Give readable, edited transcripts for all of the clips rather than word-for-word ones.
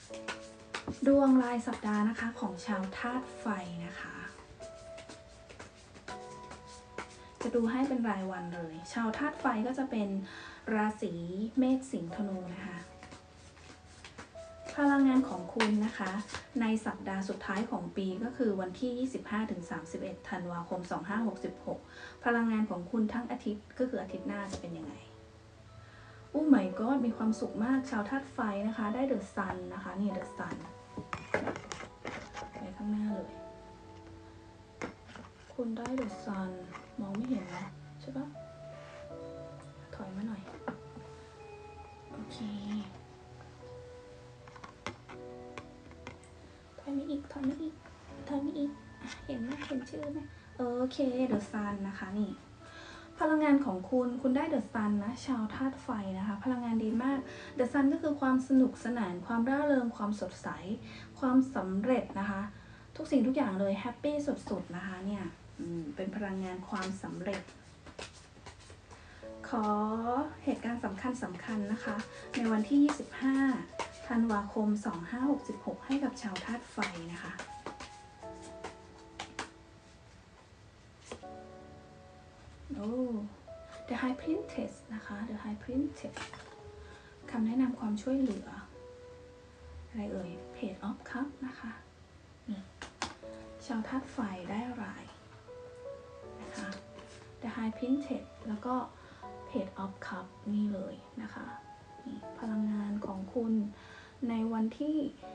ดวงรายสัปดาห์นะคะของชาวธาตุไฟนะคะจะดูให้เป็นรายวันเลยชาวธาตุไฟก็จะเป็นราศีเมษสิงห์ธนูนะคะพลังงานของคุณนะคะในสัปดาห์สุดท้ายของปีก็คือวันที่ 25-31 ธันวาคม 2566 พลังงานของคุณทั้งอาทิตย์ก็คืออาทิตย์หน้าจะเป็นยังไงโอ้ my god มีความสุขมากชาวธาตุไฟนะคะได้เดอะซันนะคะนี่เดอะซันไปข้างหน้าเลยคุณได้เดอะซันมองไม่เห็นเนาะใช่ปะถอยมาหน่อยโอเคถอยมาอีกถอยมาอีกถอยมาอีกเห็นไหมเห็นชื่อไหมโอเคเดอะซันนะคะนี่พลังงานของคุณได้เดอะซันนะชาวธาตุไฟนะคะพลังงานดีมากเดอะซันก็คือความสนุกสนานความร่าเริงความสดใสความสำเร็จนะคะทุกสิ่งทุกอย่างเลยแฮปปี้สุดๆนะคะเนี่ยเป็นพลังงานความสำเร็จขอเหตุการณ์สำคัญนะคะในวันที่ 25 ธันวาคม 2566 ให้กับชาวธาตุไฟนะคะโอ้ The High Priestess นะคะ The High Priestess คำแนะนำความช่วยเหลืออะไรเอ่ย Page of Cups นะคะนี่ชาวธาตุไฟได้อะไรนะคะ The High Priestess แล้วก็ Page of Cups นี่เลยนะคะนี่พลังงานของคุณในวันที่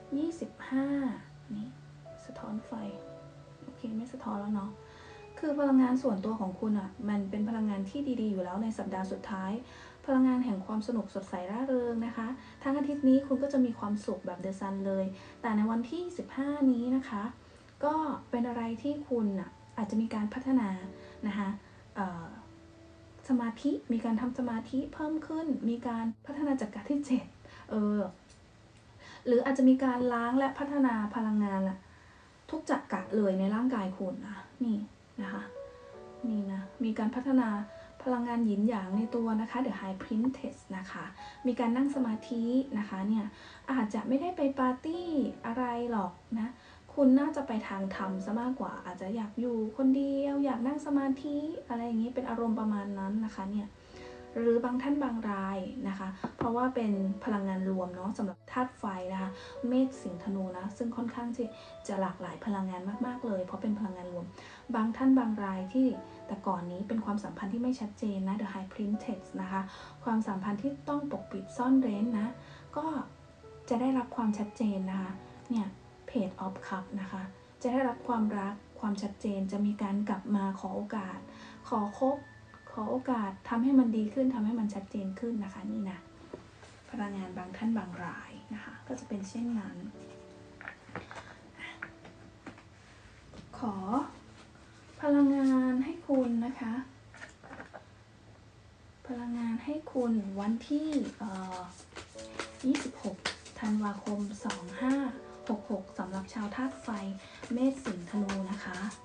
25 นี่สะท้อนไฟโอเคไม่สะท้อนแล้วเนาะคือพลังงานส่วนตัวของคุณอ่ะมันเป็นพลังงานที่ดีๆอยู่แล้วในสัปดาห์สุดท้ายพลังงานแห่งความสนุกสดใสร่าเริงนะคะทั้งอาทิตย์นี้คุณก็จะมีความสุขแบบเดอะซันเลยแต่ในวันที่15นี้นะคะก็เป็นอะไรที่คุณอ่ะอาจจะมีการพัฒนานะคะสมาธิมีการทำสมาธิเพิ่มขึ้นมีการพัฒนาจากการที่7หรืออาจจะมีการล้างและพัฒนาพลังงานละทุกจักระเลยในร่างกายคุณนะนี่นะคะนี่นะมีการพัฒนาพลังงานหยินหยางในตัวนะคะ The High Priestess นะคะมีการนั่งสมาธินะคะเนี่ยอาจจะไม่ได้ไปปาร์ตี้อะไรหรอกนะคุณน่าจะไปทางธรรมซะมากกว่าอาจจะอยากอยู่คนเดียวอยากนั่งสมาธิอะไรอย่างนี้เป็นอารมณ์ประมาณนั้นนะคะเนี่ยหรือบางท่านบางรายนะคะเพราะว่าเป็นพลังงานรวมเนาะสำหรับธาตุไฟนะคะเมษสิงห์ธนูนะซึ่งค่อนข้างที่จะหลากหลายพลังงานมากๆเลยเพราะเป็นพลังงานรวมบางท่านบางรายที่แต่ก่อนนี้เป็นความสัมพันธ์ที่ไม่ชัดเจนนะ The High Priestess นะคะความสัมพันธ์ที่ต้องปกปิดซ่อนเร้นนะก็จะได้รับความชัดเจนนะคะเนี่ย Page of Cups นะคะจะได้รับความรักความชัดเจนจะมีการกลับมาขอโอกาสขอคบขอโอกาสทำให้มันดีขึ้นทำให้มันชัดเจนขึ้นนะคะนี่นะพลังงานบางท่านบางรายนะคะก็จะเป็นเช่นนั้นขอพลังงานให้คุณนะคะพลังงานให้คุณวันที่26 ธันวาคม 2566สำหรับชาวธาตุไฟเมษสิงห์ธนูนะคะ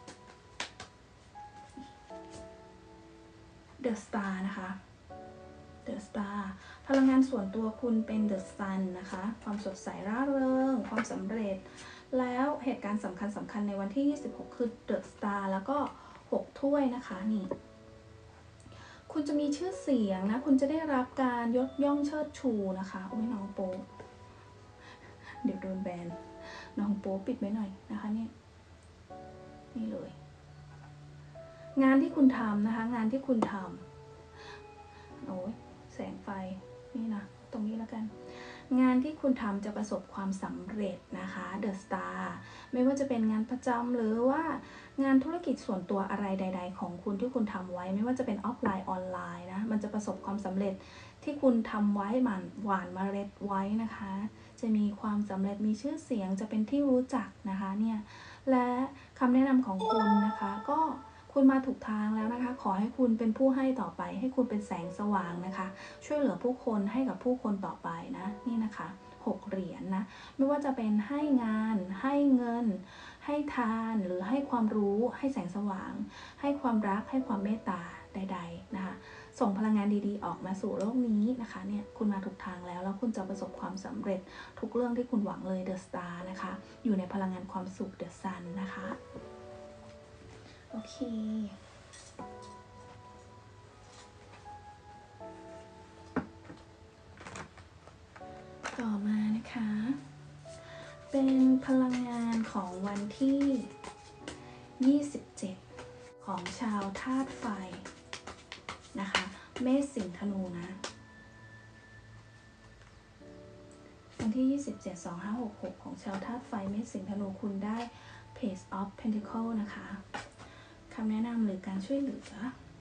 The Star นะคะ The Star พลังงานส่วนตัวคุณเป็น The Sun นะคะความสดใสร่าเริงความสำเร็จแล้วเหตุการณ์สำคัญในวันที่26คือ The Star แล้วก็6ถ้วยนะคะนี่คุณจะมีชื่อเสียงนะคุณจะได้รับการยกย่องเชิดชูนะคะโอ้ยน้องโป๊เดี๋ยวโดนแบนน้องโป๊ปิดไว้หน่อยนะคะเนี่ยนี่เลยงานที่คุณทำนะคะงานที่คุณทำโอ้ยแสงไฟนี่นะตรงนี้แล้วกันงานที่คุณทำจะประสบความสำเร็จนะคะ The Star ไม่ว่าจะเป็นงานประจำหรือว่างานธุรกิจส่วนตัวอะไรใดๆของคุณที่คุณทำไว้ไม่ว่าจะเป็นออฟไลน์ออนไลน์นะมันจะประสบความสำเร็จที่คุณทำไว้หว่านเมล็ดไว้นะคะจะมีความสำเร็จมีชื่อเสียงจะเป็นที่รู้จักนะคะเนี่ยและคำแนะนำของคุณนะคะก็คุณมาถูกทางแล้วนะคะขอให้คุณเป็นผู้ให้ต่อไปให้คุณเป็นแสงสว่างนะคะช่วยเหลือผู้คนให้กับผู้คนต่อไปนะนี่นะคะ6เหรียญนะไม่ว่าจะเป็นให้งานให้เงินให้ทานหรือให้ความรู้ให้แสงสว่างให้ความรักให้ความเมตตาใดๆนะคะส่งพลังงานดีๆออกมาสู่โลกนี้นะคะเนี่ยคุณมาถูกทางแล้วคุณจะประสบความสำเร็จทุกเรื่องที่คุณหวังเลย The Star นะคะอยู่ในพลังงานความสุข The Sun นะคะโอเคต่อมานะคะเป็นพลังงานของวันที่27ของชาวธาตุไฟนะคะเมษสิงห์ธนูนะวันที่27 2566ของชาวธาตุไฟเมษสิงห์ธนูคุณได้ Page of Pentacle นะคะคำแนะนำหรือการช่วยเหลือ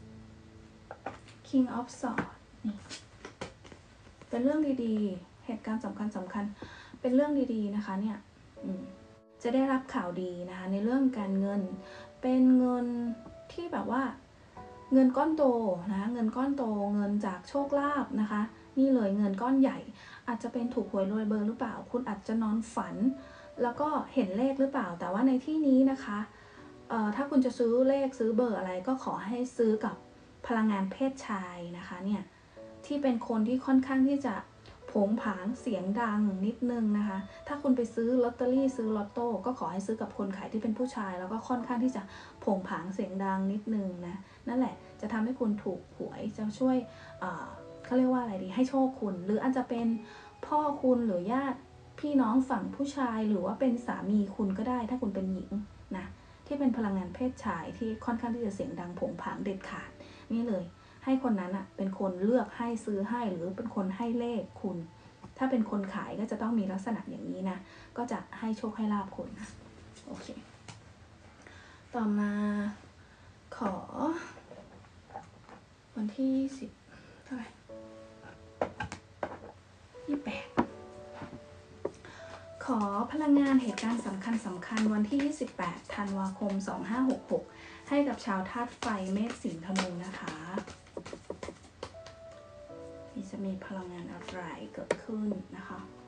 King of Swords นี่เป็นเรื่องดีๆเหตุการณ์สำคัญเป็นเรื่องดีๆนะคะเนี่ยจะได้รับข่าวดีนะคะในเรื่องการเงินเป็นเงินที่แบบว่าเงินก้อนโตนะเงินก้อนโตเงินจากโชคลาภนะคะนี่เลยเงินก้อนใหญ่อาจจะเป็นถูกหวยรวยเบอร์หรือเปล่าคุณอาจจะนอนฝันแล้วก็เห็นเลขหรือเปล่าแต่ว่าในที่นี้นะคะถ้าคุณจะซื้อเลขซื้อเบอร์อะไรก็ขอให้ซื้อกับพลังงานเพศชายนะคะเนี่ยที่เป็นคนที่ค่อนข้างที่จะโผงผางเสียงดังนิดนึงนะคะถ้าคุณไปซื้อลอตเตอรี่ซื้อลอตโต้ก็ขอให้ซื้อกับคนขายที่เป็นผู้ชายแล้วก็ค่อนข้างที่จะโผงผางเสียงดังนิดนึงนะนั่นแหละจะทำให้คุณถูกหวยจะช่วยเขาเรียกว่าอะไรดีให้โชคคุณหรืออาจจะเป็นพ่อคุณหรือญาติพี่น้องฝั่งผู้ชายหรือว่าเป็นสามีคุณก็ได้ถ้าคุณเป็นหญิงนะที่เป็นพลังงานเพศชายที่ค่อนข้างที่จะเสียงดังโผงผางเด็ดขาดนี่เลยให้คนนั้นอ่ะเป็นคนเลือกให้ซื้อให้หรือเป็นคนให้เลขคุณถ้าเป็นคนขายก็จะต้องมีลักษณะอย่างนี้นะก็จะให้โชคให้ลาภคุณนะโอเคต่อมาขอวันที่10เท่าไหร่28ขอพลังงานเหตุการณ์สำคัญวันที่28ธันวาคม2566ให้กับชาวธาตุไฟเมษสิงห์ธนูนะคะนี่จะมีพลังงานอะไรเกิดขึ้นนะคะ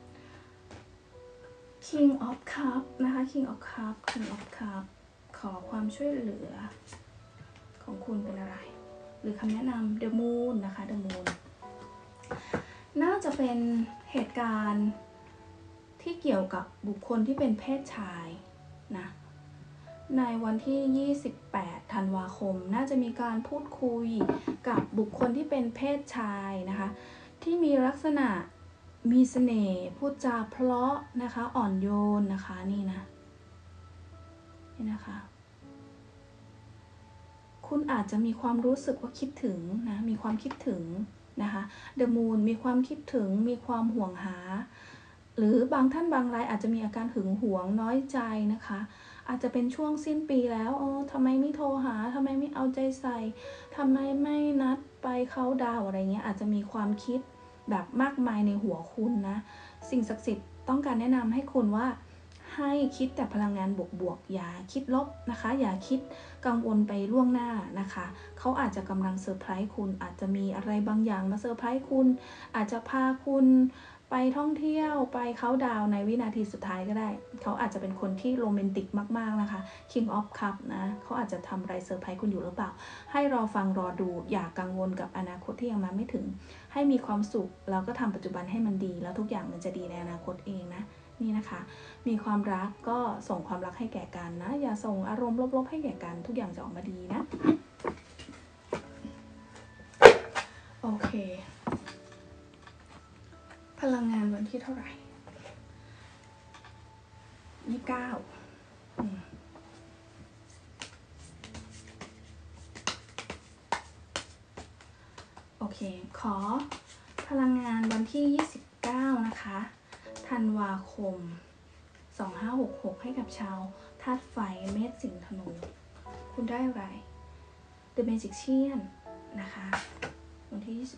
King of Cup นะคะ King of Cup King of Cup ขอความช่วยเหลือของคุณเป็นอะไรหรือคำแนะนำ The Moon นะคะ The Moon น่าจะเป็นเหตุการณ์ที่เกี่ยวกับบุคคลที่เป็นเพศชายนะในวันที่28ธันวาคมน่าจะมีการพูดคุยกับบุคคลที่เป็นเพศชายนะคะที่มีลักษณะมีเสน่ห์พูดจาเพราะนะคะอ่อนโยนนะคะนี่นะคะคุณอาจจะมีความรู้สึกว่าคิดถึงนะมีความคิดถึงนะคะ The Moon มีความคิดถึงมีความห่วงหาหรือบางท่านบางรายอาจจะมีอาการหึงหวงน้อยใจนะคะอาจจะเป็นช่วงสิ้นปีแล้วทำไมไม่โทรหาทำไมไม่เอาใจใส่ทำไมไม่นัดไปเข้าดาวอะไรเงี้ยอาจจะมีความคิดแบบมากมายในหัวคุณนะสิ่งศักดิ์สิทธิ์ต้องการแนะนำให้คุณว่าให้คิดแต่พลังงานบวกๆอย่าคิดลบนะคะอย่าคิดกังวลไปล่วงหน้านะคะเขาอาจจะกำลังเซอร์ไพรส์คุณอาจจะมีอะไรบางอย่างมาเซอร์ไพรส์คุณอาจจะพาคุณไปท่องเที่ยวไปเข้าดาวในวินาทีสุดท้ายก็ได้เขาอาจจะเป็นคนที่โรแมนติกมากๆนะคะ King of Cup นะเขาอาจจะทำอะไรเซอร์ไพรส์คุณอยู่หรือเปล่าให้รอฟังรอดูอย่ากังวลกับอนาคตที่ยังมาไม่ถึงให้มีความสุขแล้วก็ทำปัจจุบันให้มันดีแล้วทุกอย่างมันจะดีในอนาคตเองนะนี่นะคะมีความรักก็ส่งความรักให้แก่กันนะอย่าส่งอารมณ์ลบๆให้แก่กันทุกอย่างจะออกมาดีนะโอเคพลังงานวันที่เท่าไหร่29โอเคขอพลังงานวันที่29นะคะธันวาคม2566ให้กับชาวธาตุไฟเมษสิงห์ธนูคุณได้อะไร The Magician นะคะวันที่29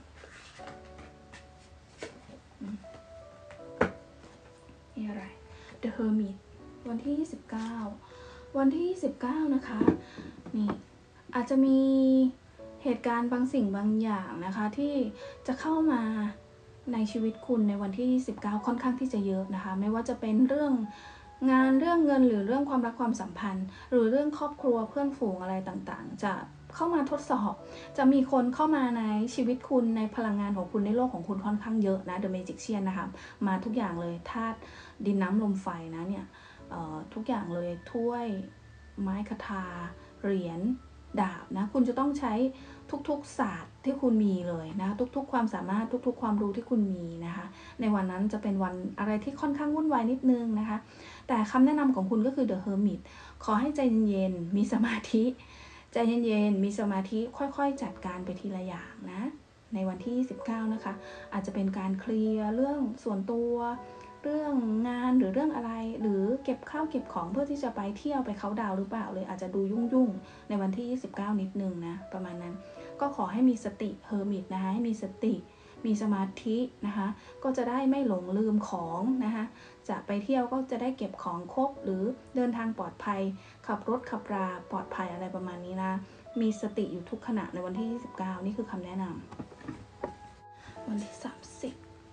นี่อะไร The Hermit วันที่29วันที่29นะคะนี่อาจจะมีเหตุการณ์บางสิ่งบางอย่างนะคะที่จะเข้ามาในชีวิตคุณในวันที่29ค่อนข้างที่จะเยอะนะคะไม่ว่าจะเป็นเรื่องงานเรื่องเงินหรือเรื่องความรักความสัมพันธ์หรือเรื่องครอบครัวเพื่อนฝูงอะไรต่างๆจะเข้ามาทดสอบจะมีคนเข้ามาในชีวิตคุณในพลังงานของคุณในโลกของคุณค่อนข้างเยอะนะ The Magician นะคะมาทุกอย่างเลยธาตุดินน้ำลมไฟนะเนี่ยทุกอย่างเลยถ้วยไม้คทาเหรียญดาบนะคุณจะต้องใช้ทุกๆศาสตร์ที่คุณมีเลยนะทุกๆความสามารถทุกๆความรู้ที่คุณมีนะคะในวันนั้นจะเป็นวันอะไรที่ค่อนข้างวุ่นวายนิดนึงนะคะแต่คำแนะนำของคุณก็คือ The Hermit ขอให้ใจเย็นๆมีสมาธิใจเย็นๆมีสมาธิค่อยๆจัดการไปทีละอย่างนะในวันที่29นะคะอาจจะเป็นการเคลียร์เรื่องส่วนตัวเรื่องงานหรือเรื่องอะไรหรือเก็บข้าวเก็บของเพื่อที่จะไปเที่ยวไปเค้าดาวหรือเปล่าเลยอาจจะดูยุ่งๆในวันที่29นิดนึงนะประมาณนั้นก็ขอให้มีสติเฮอร์มิตนะคะให้มีสติมีสมาธินะคะก็จะได้ไม่หลงลืมของนะคะจะไปเที่ยวก็จะได้เก็บของครบหรือเดินทางปลอดภัยขับรถขับราปลอดภัยอะไรประมาณนี้นะมีสติอยู่ทุกขณะในวันที่29นี่คือคำแนะนำวันที่30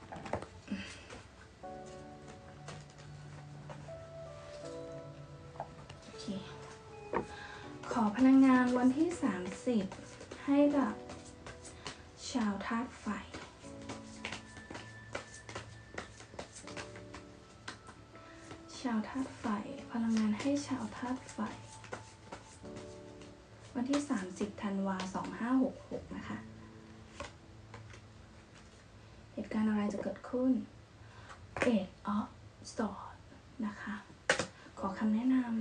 ขอพลังงานวันที่30ให้กับชาวธาตุไฟชาวธาตุไฟพลังงานให้ชาวธาตุไฟวันที่30ธันวา2566นะคะเหตุการณ์อะไรจะเกิดขึ้น Eight of Swords นะคะขอคำแนะนำ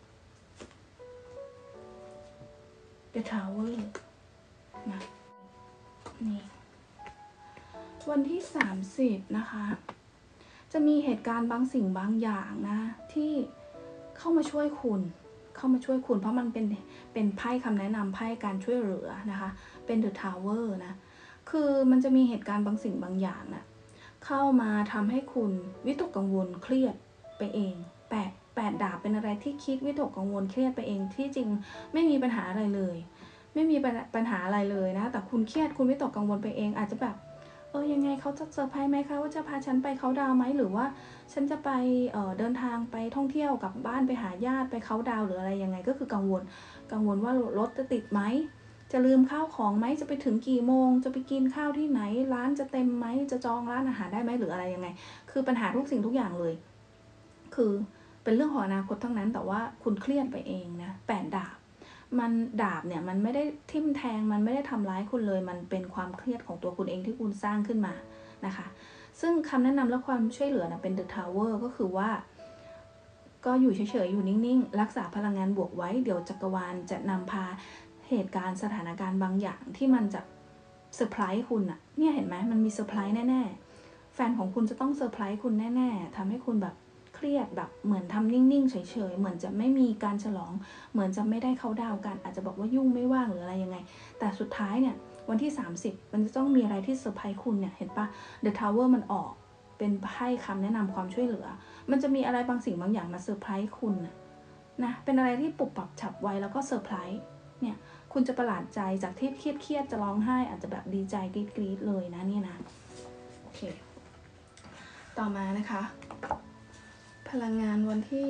The Tower นะนี่วันที่30นะคะจะมีเหตุการณ์บางสิ่งบางอย่างนะที่เข้ามาช่วยคุณเพราะมันเป็นไพ่คำแนะนำไพ่การช่วยเหลือนะคะเป็น The Tower นะคือมันจะมีเหตุการณ์บางสิ่งบางอย่างนะเข้ามาทำให้คุณวิตกกังวลเครียดไปเองแปดดาบเป็นอะไรที่คิดวิตกกังวลเครียดไปเองที่จริงไม่มีปัญหาอะไรเลยไม่มีปัญหาอะไรเลยนะแต่คุณเครียดคุณวิตกกังวลไปเองอาจจะแบบยังไงเขาจะเซอร์ไพรส์ไหมคะว่าจะพาฉันไปเขาดาวไหมหรือว่าฉันจะไปเดินทางไปท่องเที่ยวกลับบ้านไปหาญาติไปเขาดาวหรืออะไรยังไงก็คือกังวลว่ารถจะติดไหมจะลืมข้าวของไหมจะไปถึงกี่โมงจะไปกินข้าวที่ไหนร้านจะเต็มไหมจะจองร้านอาหารได้ไหมหรืออะไรยังไงคือปัญหาทุกสิ่งทุกอย่างเลยคือเป็นเรื่องของอนาคตทั้งนั้นแต่ว่าคุณเครียดไปเองนะ8 ดาบมันดาบเนี่ยมันไม่ได้ทิ่มแทงมันไม่ได้ทำร้ายคุณเลยมันเป็นความเครียดของตัวคุณเองที่คุณสร้างขึ้นมานะคะซึ่งคำแนะนำและความช่วยเหลือนะเป็น The Tower ก็คือว่าก็อยู่เฉยๆอยู่นิ่งๆรักษาพลังงานบวกไว้เดี๋ยวจักรวาลจะนำพาเหตุการณ์สถานการณ์บางอย่างที่มันจะเซอร์ไพรส์คุณอะเนี่ยเห็นไหมมันมีเซอร์ไพรส์แน่ๆแฟนของคุณจะต้องเซอร์ไพรส์คุณแน่ๆทำให้คุณแบบเครียดแบบเหมือนทำนิ่งๆเฉยๆเหมือนจะไม่มีการฉลองเหมือนจะไม่ได้เข้าดาวกันอาจจะบอกว่ายุ่งไม่ว่างหรืออะไรยังไงแต่สุดท้ายเนี่ยวันที่30มันจะต้องมีอะไรที่เซอร์ไพรส์คุณเนี่ยเห็นปะ The Tower มันออกเป็นไพ่คำแนะนำความช่วยเหลือมันจะมีอะไรบางสิ่งบางอย่างมาเซอร์ไพรส์คุณนะเป็นอะไรที่ปุบปับฉับไวแล้วก็เซอร์ไพรส์เนี่ยคุณจะประหลาดใจจากที่เครียดจะร้องไห้อาจจะแบบดีใจกรี๊ดเลยนะนี่นะโอเคต่อมานะคะพลังงานวันที่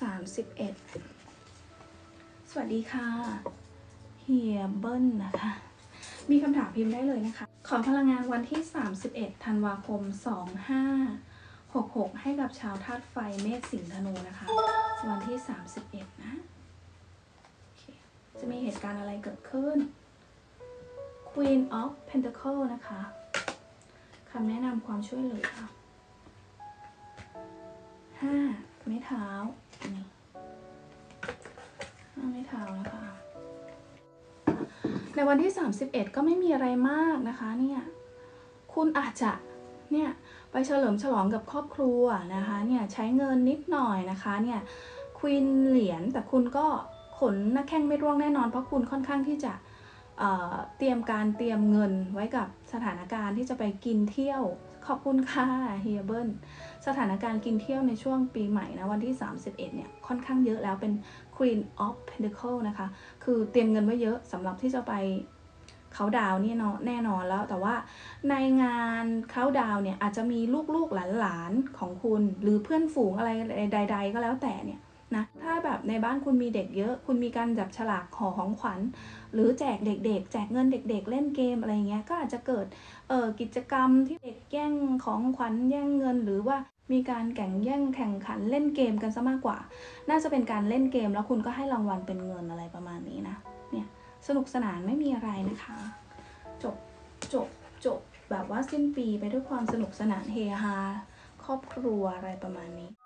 31สวัสดีค่ะเฮียเบิ้ลนะคะมีคำถามพิมพ์ได้เลยนะคะขอพลังงานวันที่31ธันวาคม2566ให้กับชาวธาตุไฟเมษสิงห์ธนูนะคะวันที่31นะจะมีเหตุการณ์อะไรเกิดขึ้น Queen of Pentacle นะคะคำแนะนำความช่วยเหลือ5 ไม้เท้านี่5 ไม้เท้านะคะในวันที่31ก็ไม่มีอะไรมากนะคะเนี่ยคุณอาจจะเนี่ยไปเฉลิมฉลองกับครอบครัวนะคะเนี่ยใช้เงินนิดหน่อยนะคะเนี่ยควีนเหรียญแต่คุณก็ขนหน้าแข้งไม่ร่วงแน่นอนเพราะคุณค่อนข้างที่จะเตรียมเงินไว้กับสถานการณ์ที่จะไปกินเที่ยวขอบคุณค่ะเฮียเบิ้ลสถานการณ์กินเที่ยวในช่วงปีใหม่นะวันที่31เนี่ยค่อนข้างเยอะแล้วเป็น Queen of Pentacle นะคะคือเตรียมเงินไว้เยอะสำหรับที่จะไปเขาดาวนี่แน่นอนแล้วแต่ว่าในงานเขาดาวเนี่ยอาจจะมีลูกๆหลานๆของคุณหรือเพื่อนฝูงอะไรใดๆก็แล้วแต่เนี่ยนะถ้าแบบในบ้านคุณมีเด็กเยอะคุณมีการจับฉลากห่อของขวัญหรือแจกเด็กๆแจกเงินเด็กๆเล่นเกมอะไรเงี้ยก็อาจจะเกิดกิจกรรมที่เด็กแย่งของขวัญแย่งเงินหรือว่ามีการแย่งแข่งขันเล่นเกมกันซะมากกว่าน่าจะเป็นการเล่นเกมแล้วคุณก็ให้รางวัลเป็นเงินอะไรประมาณนี้นะเนี่ยสนุกสนานไม่มีอะไรนะคะจบจบจบแบบว่าสิ้นปีไปด้วยความสนุกสนานเฮฮาครอบครัวอะไรประมาณนี้